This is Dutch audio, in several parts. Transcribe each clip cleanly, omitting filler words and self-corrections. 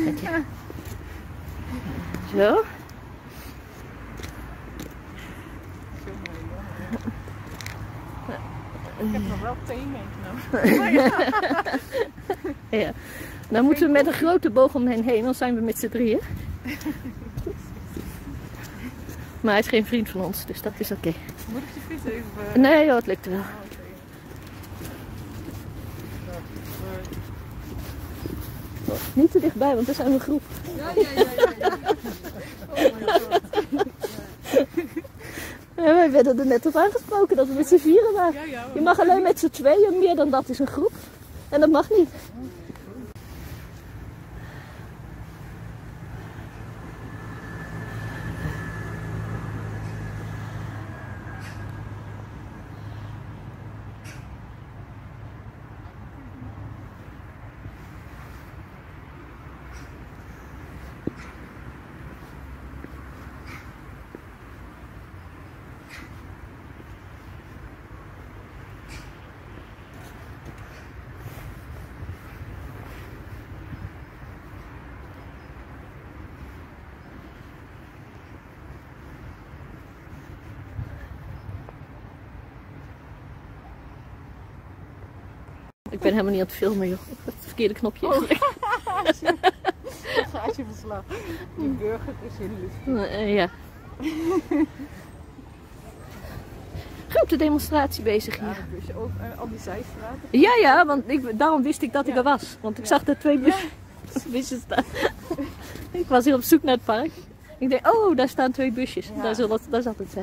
schatje. Zo. Ik heb nog wel thee meegenomen. Ja. Dan moeten we met een grote boog om hen heen, dan zijn we met z'n drieën. Maar hij is geen vriend van ons, dus dat is oké. Moet ik je fiets even... Nee joh, het lukt wel. Niet te dichtbij, want dan zijn we een groep. Ja. Oh my god. Ja, wij werden er net op aangesproken dat we met z'n vieren waren. Ja, Je mag alleen met z'n tweeën, meer dan dat is een groep. En dat mag niet. Ik ben helemaal niet aan het filmen, joh. Ik heb het verkeerde knopje ingedrukt. Gaatje verslag. Die burger is in lucht. Ja. Grote demonstratie bezig hier. Ja, dat wist je ook. Al die zijstraten. Ja, want daarom wist ik dat ik er was. Want ik zag er twee busjes staan. Ik was hier op zoek naar het park. Ik denk, oh, daar staan twee busjes. Ja. Daar zat het zijn.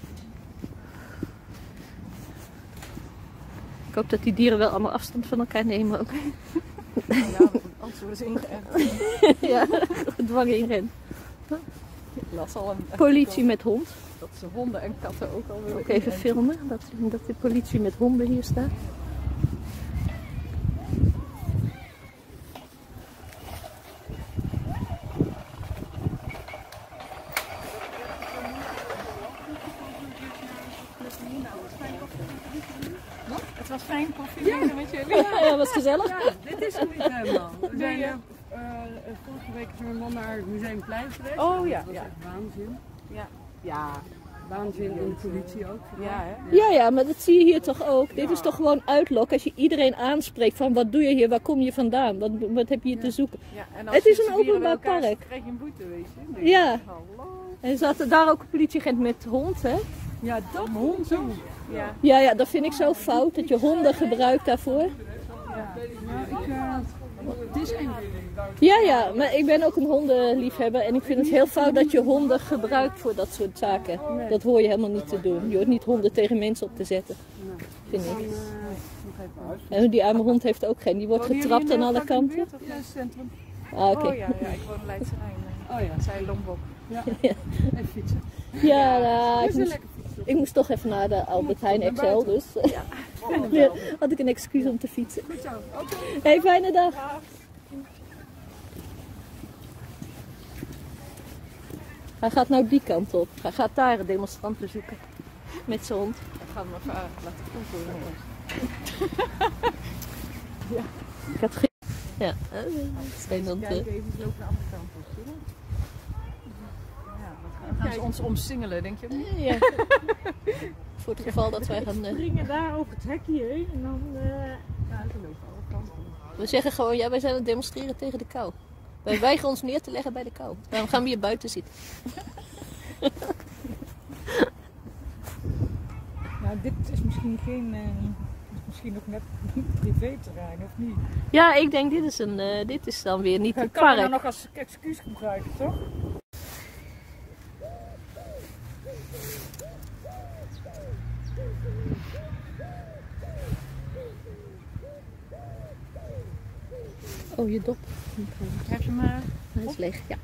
Ik hoop dat die dieren wel allemaal afstand van elkaar nemen ook. Ja, anders worden ze ingeënt. Ja, gedwongen inrennen. Ik las al een Politie met hond. dat ze honden en katten ook al willen Ook even inenten. filmen, dat de politie met honden hier staat. Het was fijn koffie met jullie. Ja, dat was gezellig. Ja, dit is het niet helemaal. We zijn vorige week is mijn man naar het Museumplein geweest. Oh ja, Dat was ja. echt waanzin. Ja. Waanzin in de politie ook. Ja, hè? Ja, maar dat zie je hier toch ook. Dit is toch gewoon uitlok. Als je iedereen aanspreekt van wat doe je hier, waar kom je vandaan, wat heb je hier te zoeken. Ja, en Het je is een ze dieren openbaar bij elkaar park. ziet, krijg je een boete, weet je. Dan denk Ja. je, hallo. En zat er daar ook een politieagent met hond, hè? Ja, dat hond zo. Ja. Ja, dat vind ik zo fout, dat je honden gebruikt daarvoor. Het is eng. Ja, maar ik ben ook een hondenliefhebber en ik vind het heel fout dat je honden gebruikt voor dat soort zaken. Dat hoor je helemaal niet te doen. Je hoort niet honden tegen mensen op te zetten, vind ik. En die arme hond heeft ook geen, die wordt getrapt aan alle kanten. Ja, het centrum. Ah, oké. Oh ja, ik woon in Leidse Rijn. Oh ja. Zij Lombok. Ja. Even fietsen. Ja, nou, Is een lekker fietsen. ik moest toch even naar de Albert Heijn XL, dus ja, had ik een excuus om te fietsen. Goed zo. Oké. Hey, fijne dag. Hij gaat nou die kant op. Hij gaat daar een demonstrant bezoeken. Met zijn hond. Ik ga hem even laten proeven. Ik had geen... Ja, zijn dan Kijk even, ze lopen de andere kant op. Zie je? Ja, dan gaan ze ons omsingelen, denk je? Ja. Voor het geval dat wij gaan... Springen daar over het hekje heen en dan... Ja, ze lopen alle kanten op. We zeggen gewoon, ja, wij zijn aan het demonstreren tegen de kou. Wij weigeren ons neer te leggen bij de kou. Daarom gaan we hier buiten zitten. Nou, dit is misschien geen... misschien nog net privéterrein, of niet? Ja, ik denk dit is dan weer niet het Kan je nou park. nog als excuus gebruiken, toch? Oh, je dop. Heb je maar... Hij is leeg, ja.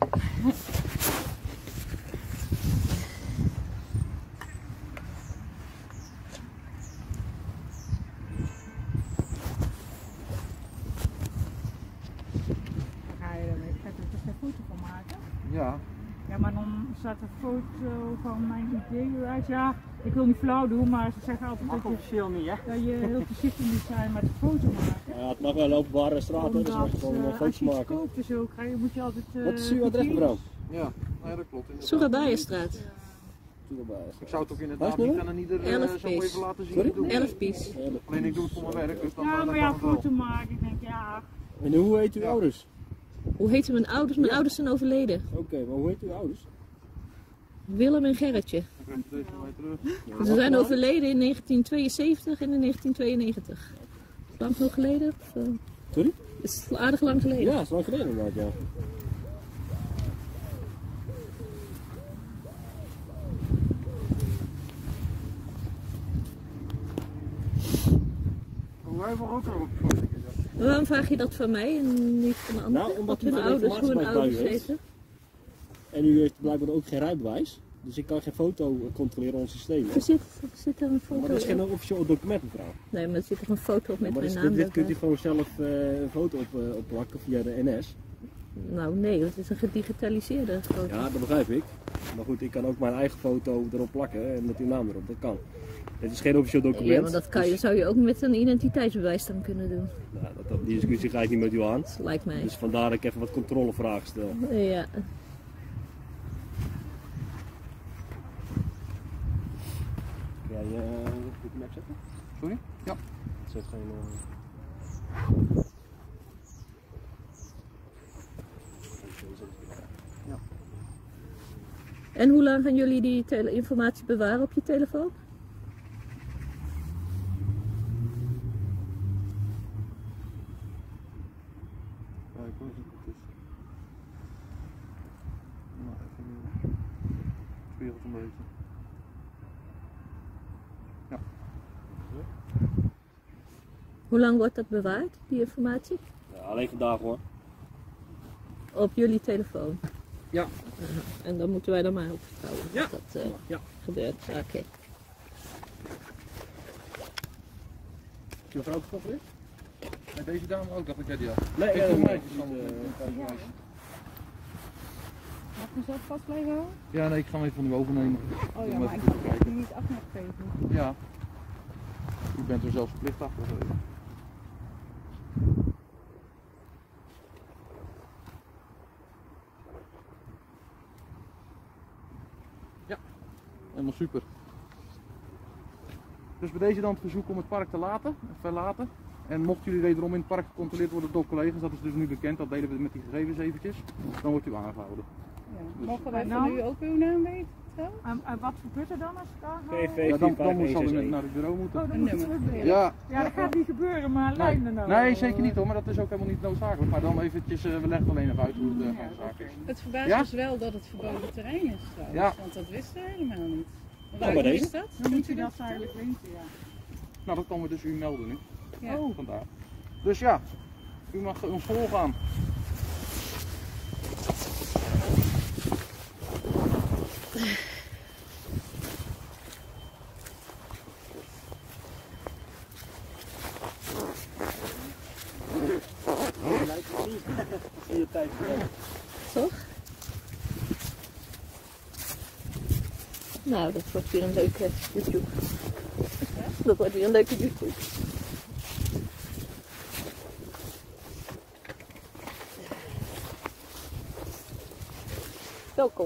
Ga je er een foto van maken? Ja. Ja, maar dan staat een foto van mijn idee uit. Ja, Ik wil niet flauw doen, maar ze zeggen altijd Mag dat officieel niet, hè? je heel voorzichtig moet zijn met de foto maken. Ja, het mag wel een openbare straat, hè, dus mag je gewoon een als foto je iets maken. koopt en zo, moet je altijd... Wat is uw adres, mevrouw? Ja, nee, dat klopt. Soerabaaienstraat. Ik zou het ook inderdaad Huisnummer? niet aan ieder 11 zo even laten zien. Sorry? Doen. 11 pies. Alleen ik doe het voor mijn werk, dus dan Ja, dan maar kan ja, het wel. foto maken. Ik denk, ja... En hoe heet uw ouders? Hoe heten mijn ouders? Mijn ouders zijn overleden. Oké, maar hoe heet uw ouders? Willem en Gerritje. Dan krijg je deze van mij terug. Ze zijn overleden in 1972 en in 1992. Lang nog geleden? Of, Sorry? is het aardig lang geleden. Ja, dat is lang geleden inderdaad, ja. Wij hebben ook al Waarom vraag je dat van mij en niet van de anderen? Nou, omdat hun u geen ouders, hoe hun informatie bij ouders u heeft. heten? En u heeft blijkbaar ook geen rijbewijs. Dus ik kan geen foto controleren in ons systeem. Er zit er een foto Maar dat is op. geen officieel document, mevrouw. Nee, maar er zit er een foto op met Maar mijn dus naam. dit kunt u erbij. gewoon zelf een foto op plakken via de NS. Nou nee, dat is een gedigitaliseerde foto. Ja, dat begrijp ik. Maar goed, ik kan ook mijn eigen foto erop plakken en met uw naam erop. Dat kan. Het is geen officieel document. Ja, maar dat kan je, zou je ook met een identiteitsbewijs dan kunnen doen. Dus, nou, die discussie ga ik niet met u aan. Lijkt mij. Dus vandaar dat ik even wat controlevragen stel. Ja. Kun jij op de map zetten? Sorry? Ja. Zet geen... En hoe lang gaan jullie die informatie bewaren op je telefoon? Kijk hoor, het is. Nou, even spiegelt een beetje. Ja. Hoe lang wordt dat bewaard, die informatie? Ja, alleen vandaag hoor. Op jullie telefoon? Ja. En dan moeten wij er maar op vertrouwen Ja. dat dat Ja. gebeurt. Oké. Heb je een vrouw gekocht? En deze dame ook, dacht ik dat die had. Nee, Ik doe nee. meisjes dan. Mag ik mezelf vast blijven houden? Ja, nee, ik ga hem even van u overnemen. Oh Doe ja, maar maar ik even kan kijken. het niet af nog geven. Ja. U bent er zelfs verplicht achter. Ja, helemaal super. Dus bij deze dan het verzoek om het park te verlaten. En mochten jullie wederom in het park gecontroleerd worden door collega's, dat is dus nu bekend, dat delen we met die gegevens eventjes, dan wordt u aangehouden. Ja. Mogen wij Nou. van u ook uw naam weten? trouwens? En wat gebeurt er dan als het daar VV Ja, dan zal u 4511. naar het bureau moeten. Oh, dan Een moet je nummer. terugbrengen. Ja, Ja, dat gaat niet gebeuren, maar lijkt me nou. nee, zeker niet hoor, maar dat is ook helemaal niet noodzakelijk. Maar dan eventjes, we leggen alleen even uit hoe de gang van zaken is. Het verbaast Ja? ons wel dat het verboden terrein is trouwens, Ja. want dat wisten we helemaal niet. bij Waar deze. is dat? Dan moet je dat eigenlijk weten, ja. Nou, dat kan we dus u melden nu. Ja. Oh. Vandaar. Dus ja, u mag ons volgaan. Je tijd. Toch? Nou, dat wordt weer een leuke YouTube. Dat wordt weer een leuke YouTube. Welkom.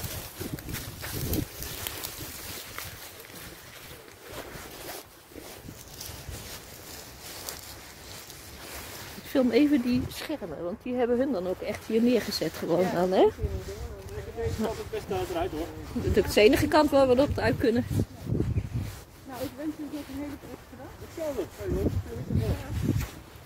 Ik film even die schermen, want die hebben hun dan ook echt hier neergezet gewoon dan, hè? Deze kant het beste eruit hoor. Dat is ook de enige kant waar we op uit kunnen. Nou, ik wens jullie nog een hele prettige dag. Hetzelfde.